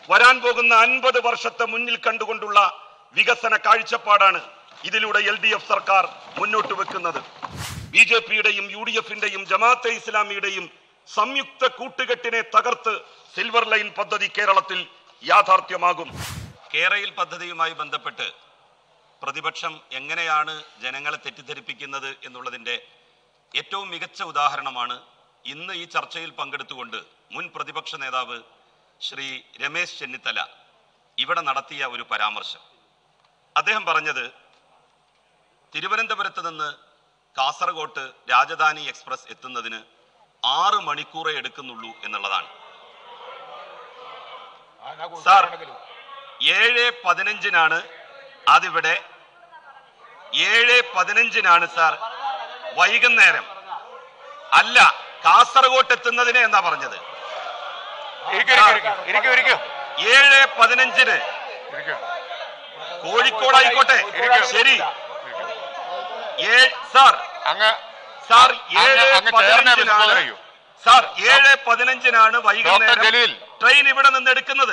വരാൻ പോകുന്ന 50 വർഷത്തെ മുന്നിൽ കണ്ടുകൊണ്ടുള്ള വികസന കാഴ്ചപ്പാടാണ് ഇതിലൂടെ LDF സർക്കാർ മുന്നോട്ട് വെക്കുന്നത്. BJPയുടെയും UDFന്റെയും ജമാഅത്തെ ഇസ്ലാമിയുടെയും സംയുക്ത കൂട്ടുകെട്ടിനെ തകർത്ത് സിൽവർ ലൈൻ പദ്ധതി കേരളത്തിൽ യാഥാർത്ഥ്യമാകും. കേരയിൽ പദ്ധതിയുമായി ബന്ധപ്പെട്ട് പ്രതിപക്ഷം എങ്ങനെയാണ് ജനങ്ങളെ തെറ്റിദ്ധരിപ്പിക്കുന്നത് എന്നുള്ളതിന്റെ ഏറ്റവും മികച്ച ഉദാഹരണമാണ് ഇന്ന് ഈ ചർച്ചയിൽ പങ്കെടുത്തുകൊണ്ട് മുൻ പ്രതിപക്ഷ നേതാവ് ശ്രീ രമേശ് ചെന്നിത്തല ഇവിടെ നടത്തിയ ഒരു പരാമർശം. അദ്ദേഹം പറഞ്ഞത് തിരുവനന്തപുരത്ത് നിന്ന് കാസർഗോട്ട് രാജധാനി എക്സ്പ്രസ് എത്തുന്നതിന് 6 മണിക്കൂറേ എടുക്കുന്നുള്ളൂ എന്നുള്ളതാണ്. സാർ 7:15 അതിവിടെ 7:15 സാർ വൈകുന്നേരം അല്ല കാസർഗോട്ട് എത്തുന്നതിന് എന്നാ പറഞ്ഞത്. 7:15 കോഴിക്കോടായിക്കോട്ടെ ശരി. സാർ 7:15 വൈകുന്നേരം ട്രെയിൻ ഇവിടെ നിന്ന് എടുക്കുന്നത്.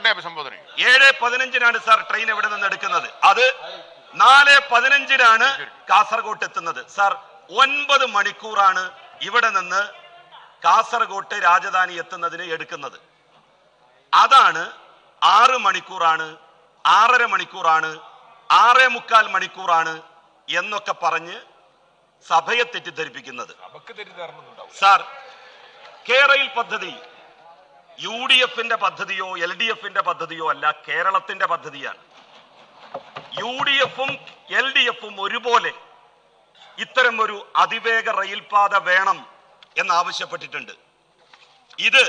7:15 സാർ ട്രെയിൻ ഇവിടെ നിന്ന് എടുക്കുന്നത്. അത് 4:15 കാസർഗോട്ട് എത്തുന്നത്. സാർ 9 മണിക്കൂറാണ് ഇവിടെ നിന്ന് കാസർഗോട്ട് രാജധാനി എത്തുന്നതിന് എടുക്കുന്നത്. അതാണ് 6 മണിക്കൂറാണ്, 6.5 മണിക്കൂറാണ്, 6.25 മണിക്കൂറാണ് എന്നൊക്കെ പറഞ്ഞ് സഭയെ തെറ്റിദ്ധരിപ്പിക്കുന്നത്. സാർ കേരയിൽ പദ്ധതി UDFന്റെ പദ്ധതിയോ LDFന്റെ പദ്ധതിയോ അല്ല, കേരളത്തിന്റെ പദ്ധതിയാണ്. UDFും LDFും ഒരുപോലെ ഇത്തരം ഒരു അതിവേഗ റെയിൽപാത വേണം എന്നാവശ്യപ്പെട്ടിട്ടുണ്ട്. ഇത്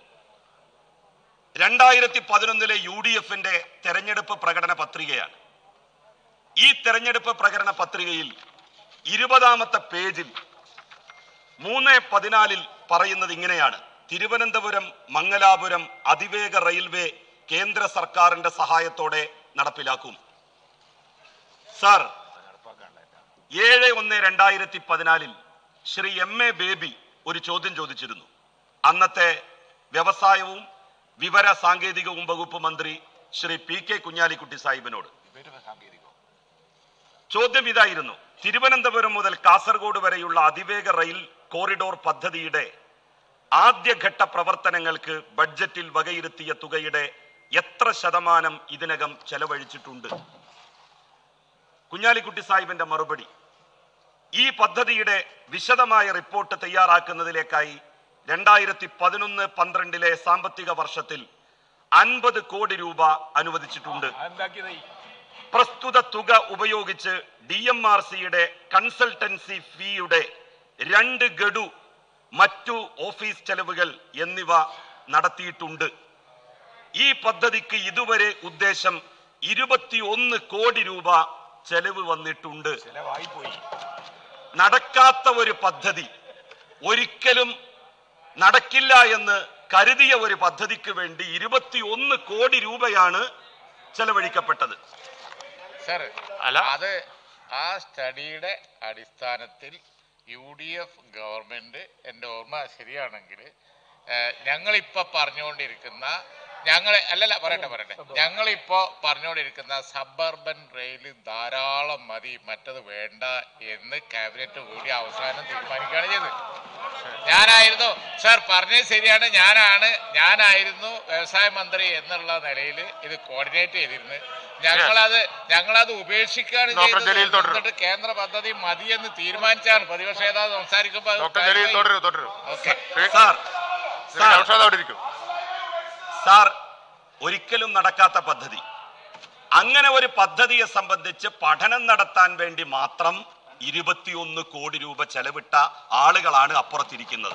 2011 UDFന്റെ തെരഞ്ഞെടുപ്പ് പ്രകടന പത്രികയാണ്. ഈ തെരഞ്ഞെടുപ്പ് പ്രകടന പത്രികയിൽ 20ാമത്തെ പേജിൽ 3:14 പറയുന്നത് ഇങ്ങനെയാണ്: തിരുവനന്തപുരം മംഗലാപുരം അതിവേഗ റെയിൽവേ കേന്ദ്ര സർക്കാരിന്റെ സഹായത്തോടെ നടപ്പിലാക്കും. സാർ 7/1/2014 ശ്രീ MA ബേബി ഒരു ചോദ്യം ചോദിച്ചിരുന്നു അന്നത്തെ വ്യവസായവും വിവര സാങ്കേതികവും വകുപ്പ് മന്ത്രി ശ്രീ PK കുഞ്ഞാലിക്കുട്ടി സാഹിബിനോട്. ചോദ്യം ഇതായിരുന്നു: തിരുവനന്തപുരം മുതൽ കാസർഗോഡ് വരെയുള്ള അതിവേഗ റെയിൽ കോറിഡോർ പദ്ധതിയുടെ ആദ്യഘട്ട പ്രവർത്തനങ്ങൾക്ക് ബഡ്ജറ്റിൽ വകയിരുത്തിയ തുകയുടെ എത്ര ശതമാനം ഇതിനകം ചെലവഴിച്ചിട്ടുണ്ട്? കുഞ്ഞാലിക്കുട്ടി സാഹിബിന്റെ മറുപടി: ഈ പദ്ധതിയുടെ വിശദമായ റിപ്പോർട്ട് തയ്യാറാക്കുന്നതിലേക്കായി 2011-12 സാമ്പത്തിക വർഷത്തിൽ 50 കോടി രൂപ അനുവദിച്ചിട്ടുണ്ട്. പ്രസ്തുത തുക ഉപയോഗിച്ച് DMRCയുടെ കൺസൾട്ടൻസി ഫീയുടെ 2 ഗഡു, മറ്റു ഓഫീസ് ചെലവുകൾ എന്നിവ നടത്തിയിട്ടുണ്ട്. ഈ പദ്ധതിക്ക് ഇതുവരെ ഉദ്ദേശം 21 കോടി രൂപ ചെലവ് വന്നിട്ടുണ്ട്. നടക്കാത്ത ഒരു പദ്ധതി, ഒരിക്കലും നടക്കില്ല എന്ന് കരുതിയ ഒരു പദ്ധതിക്ക് വേണ്ടി 21 കോടി രൂപയാണ് ചെലവഴിക്കപ്പെട്ടത്. അത് ആ സ്റ്റഡിയുടെ അടിസ്ഥാനത്തിൽ UDF ഗവൺമെന്റ്, എൻ്റെ ഓർമ്മ ശരിയാണെങ്കിൽ, ഞങ്ങളിപ്പോൾ പറഞ്ഞുകൊണ്ടിരിക്കുന്ന ഞങ്ങളിപ്പോ പറഞ്ഞുകൊണ്ടിരിക്കുന്ന സബർബൻ റെയിൽ ധാരാളം മതി, മറ്റത് വേണ്ട എന്ന് ക്യാബിനറ്റ് കൂടി അവസാനം തീരുമാനിക്കുകയാണ് ചെയ്തത്. ഞാനായിരുന്നു സാർ പറഞ്ഞത് ശരിയാണ്, ഞാനായിരുന്നു വ്യവസായ മന്ത്രി എന്നുള്ള നിലയിൽ ഇത് കോർഡിനേറ്റ് ചെയ്തിരുന്നത്. ഞങ്ങളത് ഉപേക്ഷിക്കുകയാണ് ചെയ്തത്. എന്നിട്ട് കേന്ദ്ര പദ്ധതി മതിയെന്ന് തീരുമാനിച്ചാണ് പ്രതിപക്ഷ നേതാവ് സംസാരിക്കുമ്പോൾ. സാർ ഒരിക്കലും നടക്കാത്ത പദ്ധതി, അങ്ങനെ ഒരു പദ്ധതിയെ സംബന്ധിച്ച് പഠനം നടത്താൻ വേണ്ടി മാത്രം 21 കോടി രൂപ ചെലവിട്ട ആളുകളാണ് അപ്പുറത്തിരിക്കുന്നത്.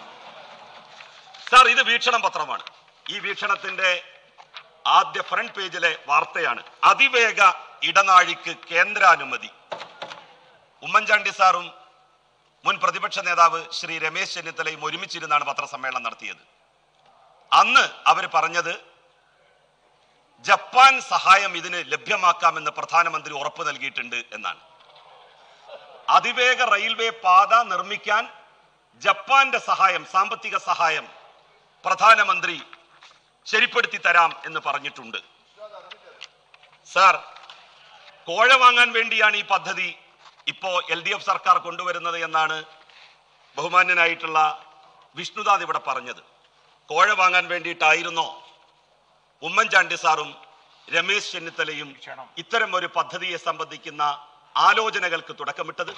സാർ ഇത് വീക്ഷണം പത്രമാണ്. ഈ വീക്ഷണത്തിന്റെ ആദ്യ ഫ്രണ്ട് പേജിലെ വാർത്തയാണ്: അതിവേഗ ഇടനാഴിക്ക് കേന്ദ്രാനുമതി. ഉമ്മൻചാണ്ടി സാറും മുൻ പ്രതിപക്ഷ നേതാവ് ശ്രീ രമേശ് ചെന്നിത്തലയും ഒരുമിച്ചിരുന്നാണ് പത്രസമ്മേളനം നടത്തിയത്. അന്ന് അവർ പറഞ്ഞത് ജപ്പാൻ സഹായം ഇതിന് ലഭ്യമാക്കാമെന്ന് പ്രധാനമന്ത്രി ഉറപ്പ് നൽകിയിട്ടുണ്ട് എന്നാണ്. അതിവേഗ റെയിൽവേ പാത നിർമ്മിക്കാൻ ജപ്പാന്റെ സഹായം, സാമ്പത്തിക സഹായം പ്രധാനമന്ത്രി ശരിപ്പെടുത്തി തരാം എന്ന് പറഞ്ഞിട്ടുണ്ട്. സാർ, കോഴ വാങ്ങാൻ വേണ്ടിയാണ് ഈ പദ്ധതി ഇപ്പോ LDF സർക്കാർ കൊണ്ടുവരുന്നത് എന്നാണ് ബഹുമാന്യനായിട്ടുള്ള വിഷ്ണുദാസ് ഇവിടെ പറഞ്ഞത്. കോഴ വാങ്ങാൻ വേണ്ടിയിട്ടായിരുന്നോ ഉമ്മൻചാണ്ടി സാറും രമേശ് ചെന്നിത്തലയും ഇത്തരം ഒരു പദ്ധതിയെ സംബന്ധിക്കുന്ന ആലോചനകൾക്ക് തുടക്കമിട്ടത്?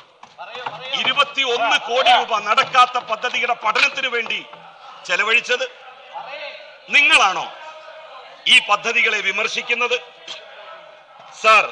21 കോടി രൂപ നടക്കാത്ത പദ്ധതിയുടെ പഠനത്തിന് വേണ്ടി ചെലവഴിച്ചത് നിങ്ങളാണോ ഈ പദ്ധതികളെ വിമർശിക്കുന്നത്? സാർ,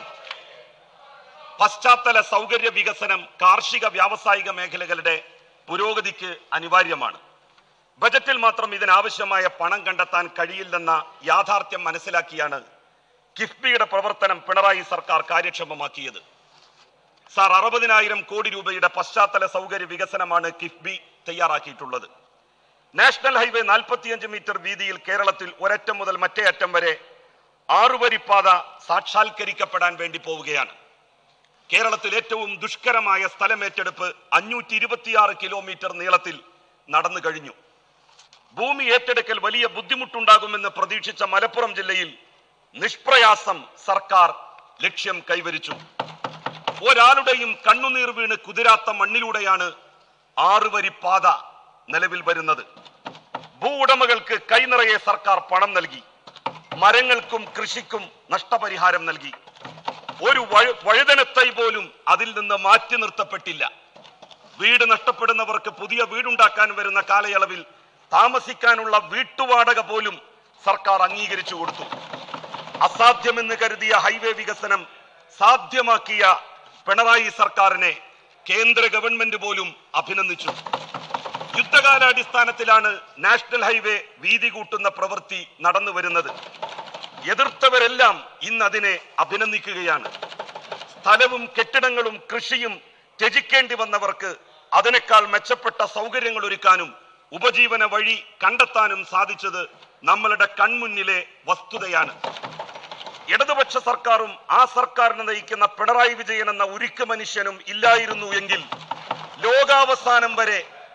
പശ്ചാത്തല സൗകര്യ വികസനം കാർഷിക വ്യാവസായിക മേഖലകളുടെ പുരോഗതിക്ക് അനിവാര്യമാണ്. ബജറ്റിൽ മാത്രം ഇതിനാവശ്യമായ പണം കണ്ടെത്താൻ കഴിയില്ലെന്ന യാഥാർത്ഥ്യം മനസ്സിലാക്കിയാണ് കിഫ്ബിയുടെ പ്രവർത്തനം പിണറായി സർക്കാർ കാര്യക്ഷമമാക്കിയത്. സാർ, 60,000 കോടി രൂപയുടെ പശ്ചാത്തല സൗകര്യ വികസനമാണ് കിഫ്ബി തയ്യാറാക്കിയിട്ടുള്ളത്. നാഷണൽ ഹൈവേ 45 മീറ്റർ വീതിയിൽ കേരളത്തിൽ ഒരറ്റം മുതൽ മറ്റേ അറ്റം വരെ 6 വരിപ്പാത സാക്ഷാത്കരിക്കപ്പെടാൻ വേണ്ടി പോവുകയാണ്. കേരളത്തിൽ ഏറ്റവും ദുഷ്കരമായ സ്ഥലമേറ്റെടുപ്പ് 526 കിലോമീറ്റർ നീളത്തിൽ നടന്നു കഴിഞ്ഞു. ഭൂമി ഏറ്റെടുക്കൽ വലിയ ബുദ്ധിമുട്ടുണ്ടാകുമെന്ന് പ്രതീക്ഷിച്ച മലപ്പുറം ജില്ലയിൽ നിഷ്പ്രയാസം സർക്കാർ ലക്ഷ്യം കൈവരിച്ചു. ഒരാളുടെയും കണ്ണുനീർ വീണ് കുതിരാത്ത മണ്ണിലൂടെയാണ് 6 വരിപ്പാത നിലവിൽ വരുന്നത്. ഭൂ ഉടമകൾക്ക് കൈനിറയെ സർക്കാർ പണം നൽകി. മരങ്ങൾക്കും കൃഷിക്കും നഷ്ടപരിഹാരം നൽകി. ഒരു വഴുതനത്തൈ പോലും അതിൽ നിന്ന് മാറ്റി നിർത്തപ്പെട്ടില്ല. വീട് നഷ്ടപ്പെടുന്നവർക്ക് പുതിയ വീടുണ്ടാക്കാൻ വരുന്ന കാലയളവിൽ താമസിക്കാനുള്ള വീട്ടുവാടക പോലും സർക്കാർ അംഗീകരിച്ചു കൊടുത്തു. അസാധ്യമെന്ന് കരുതിയ ഹൈവേ വികസനം സാധ്യമാക്കിയ പിണറായി സർക്കാരിനെ കേന്ദ്ര ഗവൺമെന്റ് പോലും അഭിനന്ദിച്ചു. യുദ്ധകാലാടിസ്ഥാനത്തിലാണ് നാഷണൽ ഹൈവേ വീതി കൂട്ടുന്ന പ്രവൃത്തി നടന്നു വരുന്നത്. എതിർത്തവരെല്ലാം ഇന്ന് അതിനെ അഭിനന്ദിക്കുകയാണ്. സ്ഥലവും കെട്ടിടങ്ങളും കൃഷിയും ത്യജിക്കേണ്ടി വന്നവർക്ക് അതിനേക്കാൾ മെച്ചപ്പെട്ട സൗകര്യങ്ങൾ ഒരുക്കാനും ഉപജീവന വഴി കണ്ടെത്താനും സാധിച്ചത് നമ്മളുടെ കൺമുന്നിലെ വസ്തുതയാണ്. ഇടതുപക്ഷ സർക്കാരും ആ സർക്കാരിനെ നയിക്കുന്ന പിണറായി വിജയൻ എന്ന ഉരുക്ക് മനുഷ്യനും ഇല്ലായിരുന്നു എങ്കിൽ ലോകാവസാനം വരെ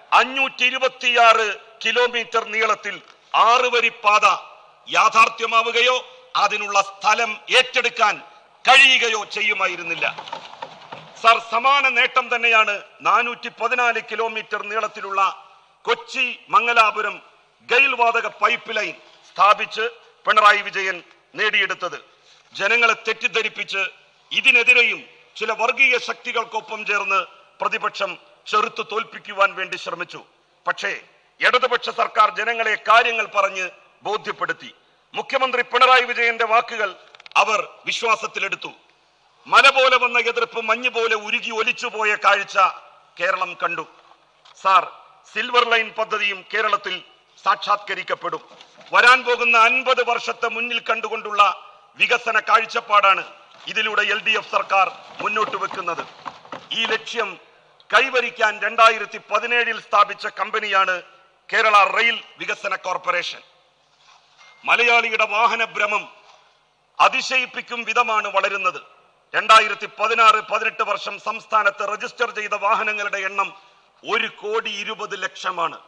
526 കിലോമീറ്റർ നീളത്തിൽ 6 വരിപ്പാത യാഥാർത്ഥ്യമാവുകയോ അതിനുള്ള സ്ഥലം ഏറ്റെടുക്കാൻ കഴിയുകയോ ചെയ്യുമായിരുന്നില്ല. സർ, സമാന നേട്ടം തന്നെയാണ് 414 കിലോമീറ്റർ നീളത്തിലുള്ള കൊച്ചി മംഗലാപുരം ഗെയിൽ വാതക പൈപ്പ് ലൈൻ സ്ഥാപിച്ച് പിണറായി വിജയൻ നേടിയെടുത്തത്. ജനങ്ങളെ തെറ്റിദ്ധരിപ്പിച്ച് ഇതിനെതിരെയും ചില വർഗീയ ശക്തികൾക്കൊപ്പം ചേർന്ന് പ്രതിപക്ഷം ചെറുത്തു തോൽപ്പിക്കുവാൻ വേണ്ടി ശ്രമിച്ചു. പക്ഷേ ഇടതുപക്ഷ സർക്കാർ ജനങ്ങളെ കാര്യങ്ങൾ പറഞ്ഞ് ബോധ്യപ്പെടുത്തി. മുഖ്യമന്ത്രി പിണറായി വിജയന്റെ വാക്കുകൾ അവർ വിശ്വാസത്തിലെടുത്തു. മല പോലെ വന്ന എതിർപ്പ് മഞ്ഞ് പോലെ ഉരുകി ഒലിച്ചുപോയ കാഴ്ച കേരളം കണ്ടു. സാർ, സിൽവർ ലൈൻ പദ്ധതിയും കേരളത്തിൽ സാക്ഷാത്കരിക്കപ്പെടും. വരാൻ പോകുന്ന 50 വർഷത്തെ മുന്നിൽ കണ്ടുകൊണ്ടുള്ള വികസന കാഴ്ചപ്പാടാണ് ഇതിലൂടെ LDF സർക്കാർ മുന്നോട്ട് വെക്കുന്നത്. ഈ ലക്ഷ്യം കൈവരിക്കാൻ 2017 സ്ഥാപിച്ച കമ്പനിയാണ് കേരള റെയിൽ വികസന കോർപ്പറേഷൻ. മലയാളിയുടെ വാഹനഭ്രമം അതിശയിപ്പിക്കും വിധമാണ് വളരുന്നത്. 2016-18 വർഷം സംസ്ഥാനത്ത് രജിസ്റ്റർ ചെയ്ത വാഹനങ്ങളുടെ എണ്ണം 1,20,00,000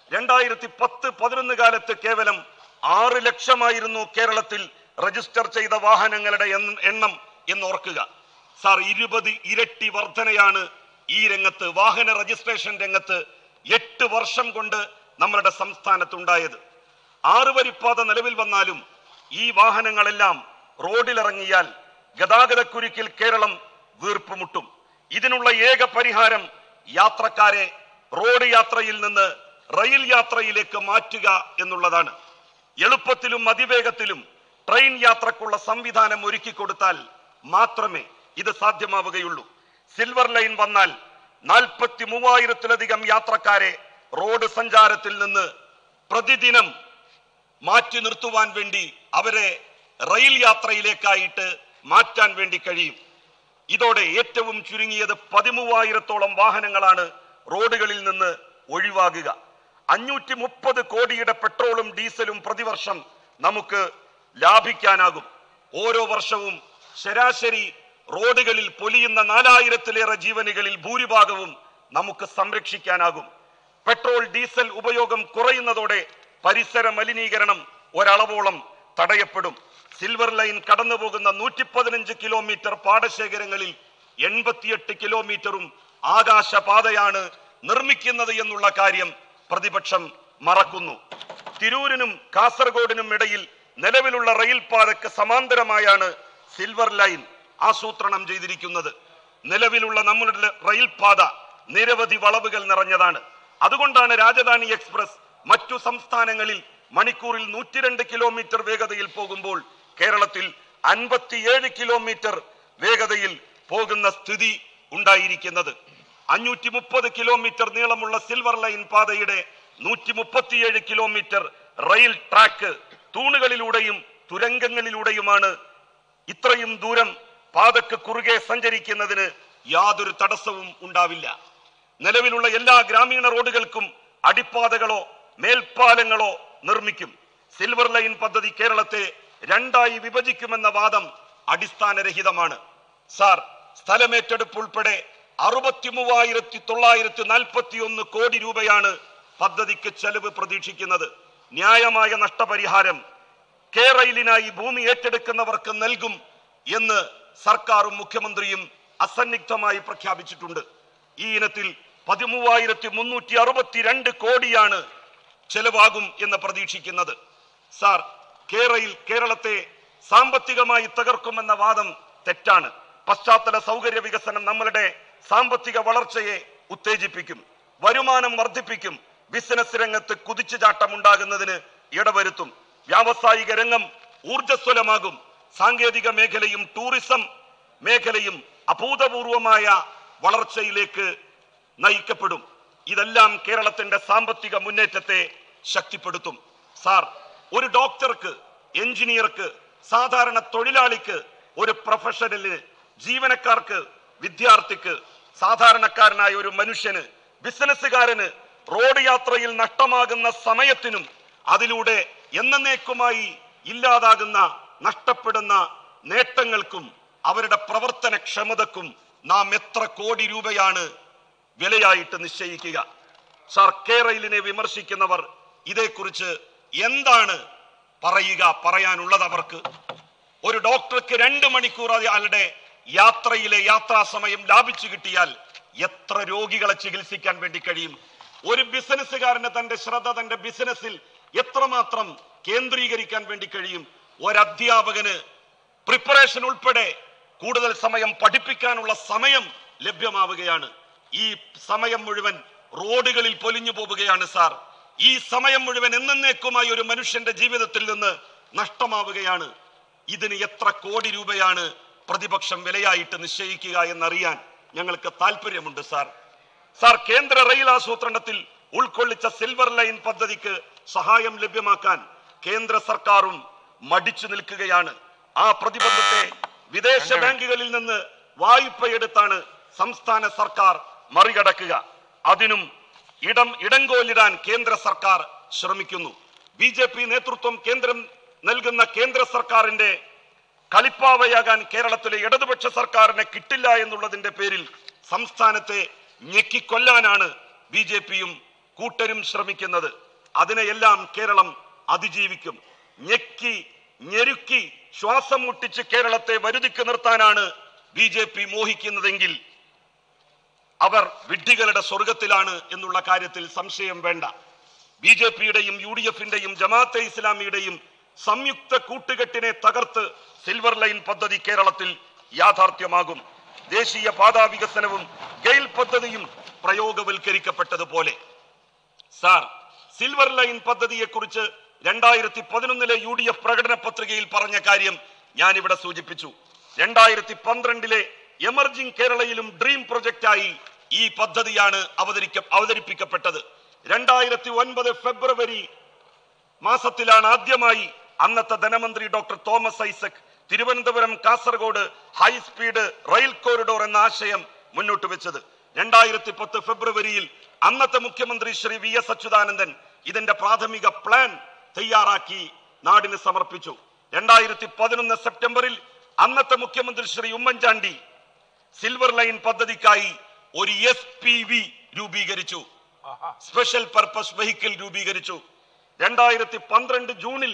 2010-11 കാലത്ത് കേവലം 6 ലക്ഷമായിരുന്നു കേരളത്തിൽ രജിസ്റ്റർ ചെയ്ത വാഹനങ്ങളുടെ എണ്ണം എന്നോർക്കുക. സാർ, 20 ഇരട്ടി വർധനയാണ് ഈ രംഗത്ത്, വാഹന രജിസ്ട്രേഷൻ രംഗത്ത് 8 വർഷം കൊണ്ട് നമ്മളുടെ സംസ്ഥാനത്തുണ്ടായത്. 6 വരിപ്പാത നിലവിൽ വന്നാലും ഈ വാഹനങ്ങളെല്ലാം റോഡിലിറങ്ങിയാൽ ഗതാഗതക്കുരുക്കിൽ കേരളം വീർപ്പുമുട്ടും. ഇതിനുള്ള ഏക പരിഹാരം യാത്രക്കാരെ റോഡ് യാത്രയിൽ നിന്ന് റെയിൽ യാത്രയിലേക്ക് മാറ്റുക എന്നുള്ളതാണ്. എളുപ്പത്തിലും അതിവേഗത്തിലും ട്രെയിൻ യാത്രക്കുള്ള സംവിധാനം ഒരുക്കി കൊടുത്താൽ മാത്രമേ ഇത് സാധ്യമാവുകയുള്ളൂ. സിൽവർ ലൈൻ വന്നാൽ 43,000-ലധികം യാത്രക്കാരെ റോഡ് സഞ്ചാരത്തിൽ നിന്ന് പ്രതിദിനം മാറ്റി നിർത്തുവാൻ വേണ്ടി അവരെ റെയിൽ യാത്രയിലേക്കായിട്ട് മാറ്റാൻ വേണ്ടി കഴിയും. ഇതോടെ ഏറ്റവും ചുരുങ്ങിയത് 13,000-ഓളം വാഹനങ്ങളാണ് റോഡുകളിൽ നിന്ന് ഒഴിവാകുക. 530 കോടിയുടെ പെട്രോളും ഡീസലും പ്രതിവർഷം നമുക്ക് ലാഭിക്കാനാകും. ഓരോ വർഷവും ശരാശരി റോഡുകളിൽ പൊലിയുന്ന 4,000-ലേറെ ജീവനുകളിൽ ഭൂരിഭാഗവും നമുക്ക് സംരക്ഷിക്കാനാകും. പെട്രോൾ ഡീസൽ ഉപയോഗം കുറയുന്നതോടെ പരിസര മലിനീകരണം ഒരളവോളം തടയപ്പെടും. സിൽവർ ലൈൻ കടന്നുപോകുന്ന 115 കിലോമീറ്റർ പാടശേഖരങ്ങളിൽ 88 കിലോമീറ്ററും ആകാശപാതയാണ് നിർമ്മിക്കുന്നത് എന്നുള്ള കാര്യം പ്രതിപക്ഷം മറക്കുന്നു. തിരൂരിനും കാസർഗോഡിനും ഇടയിൽ നിലവിലുള്ള റെയിൽ പാതയ്ക്ക് സമാന്തരമായാണ് സിൽവർ ലൈൻ ആസൂത്രണം ചെയ്തിരിക്കുന്നത്. നിലവിലുള്ള നമ്മുടെ റെയിൽ പാത നിരവധി വളവുകൾ നിറഞ്ഞതാണ്. അതുകൊണ്ടാണ് രാജധാനി എക്സ്പ്രസ് മറ്റു സംസ്ഥാനങ്ങളിൽ മണിക്കൂറിൽ 102 കിലോമീറ്റർ വേഗതയിൽ പോകുമ്പോൾ കേരളത്തിൽ 57 കിലോമീറ്റർ വേഗതയിൽ പോകുന്ന സ്ഥിതി ഉണ്ടായിരിക്കുന്നത്. 530 കിലോമീറ്റർ നീളമുള്ള സിൽവർ ലൈൻ പാതയുടെ 137 കിലോമീറ്റർ റെയിൽ ട്രാക്ക് തൂണുകളിലൂടെയും തുരങ്കങ്ങളിലൂടെയുമാണ്. ഇത്രയും ദൂരം പാതക്ക് കുറുകെ സഞ്ചരിക്കുന്നതിന് യാതൊരു തടസ്സവും ഉണ്ടാവില്ല. നിലവിലുള്ള എല്ലാ ഗ്രാമീണ റോഡുകൾക്കും അടിപ്പാതകളോ മേൽപ്പാലങ്ങളോ നിർമ്മിക്കും. സിൽവർ ലൈൻ പദ്ധതി കേരളത്തെ രണ്ടായി വിഭജിക്കുമെന്ന വാദം അടിസ്ഥാനരഹിതമാണ്. സാർ, സ്ഥലമേറ്റെടുപ്പ് ഉൾപ്പെടെ 63,941 കോടി രൂപയാണ് പദ്ധതിക്ക് ചെലവ് പ്രതീക്ഷിക്കുന്നത്. ന്യായമായ നഷ്ടപരിഹാരം കേരളിനായി ഭൂമി ഏറ്റെടുക്കുന്നവർക്ക് നൽകും എന്ന് സർക്കാരും മുഖ്യമന്ത്രിയും അസന്നിഗ്ധമായി പ്രഖ്യാപിച്ചിട്ടുണ്ട്. ഈ ഇനത്തിൽ 13,362 കോടിയാണ് ചെലവാകും എന്ന് പ്രതീക്ഷിക്കുന്നത്. സാർ, കേരളത്തെ സാമ്പത്തികമായി തകർക്കുമെന്ന വാദം തെറ്റാണ്. പശ്ചാത്തല സൗകര്യ വികസനം നമ്മളുടെ സാമ്പത്തിക വളർച്ചയെ ഉത്തേജിപ്പിക്കും, വരുമാനം വർദ്ധിപ്പിക്കും, ബിസിനസ് രംഗത്ത് കുതിച്ചുചാട്ടം ഉണ്ടാകുന്നതിന് ഇടവരുത്തും, വ്യാവസായിക രംഗം ഊർജ്ജസ്വലമാകും, സാങ്കേതിക മേഖലയും ടൂറിസം മേഖലയും അഭൂതപൂർവമായ വളർച്ചയിലേക്ക് നയിക്കപ്പെടും. ഇതെല്ലാം കേരളത്തിന്റെ സാമ്പത്തിക മുന്നേറ്റത്തെ ശക്തിപ്പെടുത്തും. സാർ, ഒരു ഡോക്ടർക്ക്, എഞ്ചിനീയർക്ക്, സാധാരണ തൊഴിലാളിക്ക്, ഒരു പ്രൊഫഷണലിന്, ജീവനക്കാർക്ക്, വിദ്യാർത്ഥിക്ക്, സാധാരണക്കാരനായ ഒരു മനുഷ്യന്, ബിസിനസ്സുകാരന് റോഡ് യാത്രയിൽ നഷ്ടമാകുന്ന സമയത്തിനും അതിലൂടെ എന്നേക്കുമായി ഇല്ലാതാകുന്ന നഷ്ടപ്പെടുന്ന നേട്ടങ്ങൾക്കും അവരുടെ പ്രവർത്തനക്ഷമതക്കും നാം എത്ര കോടി രൂപയാണ് വിലയായിട്ട് നിശ്ചയിക്കുക? സാർ, കേരളിനെ വിമർശിക്കുന്നവർ ഇതേക്കുറിച്ച് എന്താണ് പറയാനുള്ളത്? അവർക്ക് ഒരു ഡോക്ടർക്ക് 2 മണിക്കൂർ അയാളുടെ യാത്രയിലെ യാത്രാ സമയം ലാഭിച്ചു കിട്ടിയാൽ എത്ര രോഗികളെ ചികിത്സിക്കാൻ വേണ്ടി കഴിയും? ഒരു ബിസിനസ്സുകാരന് തന്റെ ശ്രദ്ധ തന്റെ ബിസിനസ്സിൽ എത്രമാത്രം കേന്ദ്രീകരിക്കാൻ വേണ്ടി കഴിയും? ഒരധ്യാപകന് പ്രിപ്പറേഷൻ ഉൾപ്പെടെ കൂടുതൽ സമയം പഠിപ്പിക്കാനുള്ള സമയം ലഭ്യമാവുകയാണ്. ഈ സമയം മുഴുവൻ റോഡുകളിൽ പൊലിഞ്ഞു പോവുകയാണ്. സാർ, ഈ സമയം മുഴുവൻ എന്നേക്കുമായി ഒരു മനുഷ്യന്റെ ജീവിതത്തിൽ നിന്ന് നഷ്ടമാവുകയാണ്. ഇതിന് എത്ര കോടി രൂപയാണ് പ്രതിപക്ഷം വിലയായിട്ട് നിശ്ചയിക്കുക എന്നറിയാൻ ഞങ്ങൾക്ക് താല്പര്യമുണ്ട്. സാർ, കേന്ദ്ര റെയിൽ ആസൂത്രണത്തിൽ ഉൾക്കൊള്ളിച്ച സിൽവർ ലൈൻ പദ്ധതിക്ക് സഹായം ലഭ്യമാക്കാൻ കേന്ദ്ര സർക്കാരും മടിച്ചു നിൽക്കുകയാണ്. ആ പ്രതിബദ്ധത്തെ വിദേശ ബാങ്കുകളിൽ നിന്ന് വായ്പയെടുത്താണ് സംസ്ഥാന സർക്കാർ മറികടക്കുക. അതിനും ഇടങ്കോലിടാൻ കേന്ദ്ര സർക്കാർ ശ്രമിക്കുന്നു. BJP നേതൃത്വം കേന്ദ്രം നൽകുന്ന കേന്ദ്ര സർക്കാരിന്റെ കളിപ്പാവയാകാൻ കേരളത്തിലെ ഇടതുപക്ഷ സർക്കാരിനെ കിട്ടില്ല എന്നുള്ളതിന്റെ പേരിൽ സംസ്ഥാനത്തെ ഞെക്കിക്കൊല്ലാനാണ് BJPയും കൂട്ടരും ശ്രമിക്കുന്നത്. അതിനെയെല്ലാം കേരളം അതിജീവിക്കും. ഞെരുക്കി ശ്വാസം മുട്ടിച്ച് കേരളത്തെ വരുതിക്ക് നിർത്താനാണ് BJP മോഹിക്കുന്നതെങ്കിൽ അവർ വിഡ്ഢികളുടെ സ്വർഗത്തിലാണ് എന്നുള്ള കാര്യത്തിൽ സംശയം വേണ്ട. BJPയുടെയും UDFന്റെയും ജമാഅത്തെ ഇസ്ലാമിയുടെയും സംയുക്ത കൂട്ടുകെട്ടിനെ തകർത്ത് സിൽവർ ലൈൻ പദ്ധതി കേരളത്തിൽ യാഥാർത്ഥ്യമാകും. ദേശീയ പാതാ വികസനവും ഗെയിൽ പദ്ധതിയും പ്രയോഗവൽക്കരിക്കപ്പെട്ടതുപോലെ. സാർ, സിൽവർ ലൈൻ പദ്ധതിയെക്കുറിച്ച് 2011 UDF പ്രകടന പത്രികയിൽ പറഞ്ഞ കാര്യം ഞാൻ ഇവിടെ സൂചിപ്പിച്ചു. 2012 എമർജിംഗ് കേരളയിലും ഡ്രീം പ്രൊജക്റ്റായി ഈ പദ്ധതിയാണ് അവതരിപ്പിക്കപ്പെട്ടത്. 2009 ഫെബ്രുവരി മാസത്തിലാണ് ആദ്യമായി അന്നത്തെ ധനമന്ത്രി doctor Thomas Isaac Thiruvananthapuram Kasaragod high speed rail corridor എന്ന ആശയം മുന്നോട്ട് വെച്ചത്. 2010 ഫെബ്രുവരിയിൽ അന്നത്തെ മുഖ്യമന്ത്രി ശ്രീ VS അച്യുതാനന്ദൻ ഇതിന്റെ പ്രാഥമിക പ്ലാൻ തയ്യാറാക്കി നാടിന് സമർപ്പിച്ചു. 2011 സെപ്റ്റംബറിൽ അന്നത്തെ മുഖ്യമന്ത്രി ശ്രീ ഉമ്മൻചാണ്ടി സിൽവർ ലൈൻ പദ്ധതിക്കായി ഒരു SPV രൂപീകരിച്ചു, സ്പെഷ്യൽ പർപ്പസ് വെഹിക്കിൾ രൂപീകരിച്ചു. 2012 ജൂണിൽ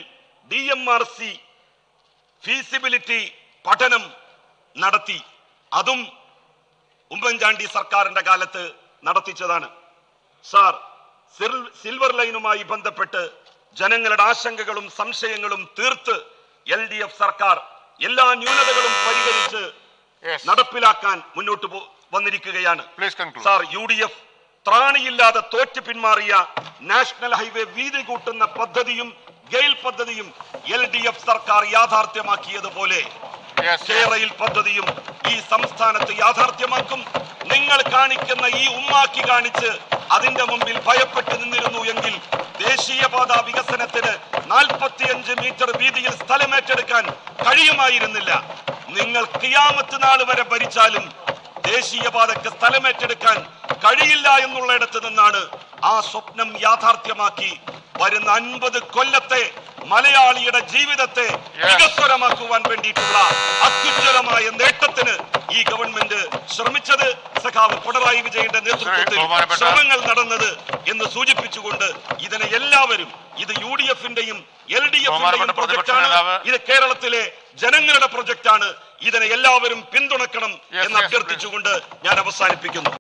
DMRC ഫീസിബിലിറ്റി പഠനം നടത്തി. അതും ഉമ്മൻചാണ്ടി സർക്കാരിന്റെ കാലത്ത് നടത്തിച്ചതാണ്. സാർ, സിൽവർ ലൈനുമായി ബന്ധപ്പെട്ട് ജനങ്ങളുടെ ആശങ്കകളും സംശയങ്ങളും തീർത്ത് LDF സർക്കാർ എല്ലാ ന്യൂനതകളും പരിഹരിച്ച് നടപ്പിലാക്കാൻ മുന്നോട്ട് വന്നിരിക്കുകയാണ്. സാർ, UDF ത്രാണിയില്ലാതെ തോറ്റ് പിന്മാറിയ നാഷണൽ ഹൈവേ വീതി കൂട്ടുന്ന പദ്ധതിയും ഗെയിൽ പദ്ധതിയും LDF സർക്കാർ യാഥാർത്ഥ്യമാക്കിയതുപോലെ കേരയിൽ പദ്ധതിയും ഈ സംസ്ഥാനത്ത് യാഥാർത്ഥ്യമാക്കും. നിങ്ങൾ കാണിക്കുന്ന ഈ ഉമ്മാക്കി കാണിച്ച് അതിന്റെ മുമ്പിൽ ഭയപ്പെട്ട് നിന്നിരുന്നു എങ്കിൽ ദേശീയപാത വികസനത്തിന് 45 മീറ്റർ വീതിയിൽ സ്ഥലമേറ്റെടുക്കാൻ കഴിയുമായിരുന്നില്ല. നിങ്ങൾ ഖിയാമത്ത് നാൾ വരെ ഭരിച്ചാലും ദേശീയപാതയ്ക്ക് സ്ഥലമേറ്റെടുക്കാൻ കഴിയില്ല എന്നുള്ളിടത്ത് നിന്നാണ് ആ സ്വപ്നം യാഥാർത്ഥ്യമാക്കി വരുന്ന 50 കൊല്ലത്തെ മലയാളിയുടെ ജീവിതത്തെ വികസ്വരമാക്കുവാൻ വേണ്ടിയിട്ടുള്ള അത്യുജ്വലമായ നേട്ടത്തിന് ഈ ഗവൺമെന്റ് ശ്രമിച്ചത്. സഖാവ് പിണറായി വിജയന്റെ നേതൃത്വത്തിൽ ശ്രമങ്ങൾ നടന്നത് എന്ന് സൂചിപ്പിച്ചുകൊണ്ട് ഇതിനെ എല്ലാവരും, ഇത് UDF-ന്റെയും LDF-ന്റെയും പ്രൊജക്റ്റാണ്, ഇത് കേരളത്തിലെ ജനങ്ങളുടെ പ്രൊജക്റ്റാണ്, ഇതിനെ എല്ലാവരും പിന്തുണക്കണം എന്ന് അഭ്യർത്ഥിച്ചുകൊണ്ട് ഞാൻ അവസാനിപ്പിക്കുന്നു.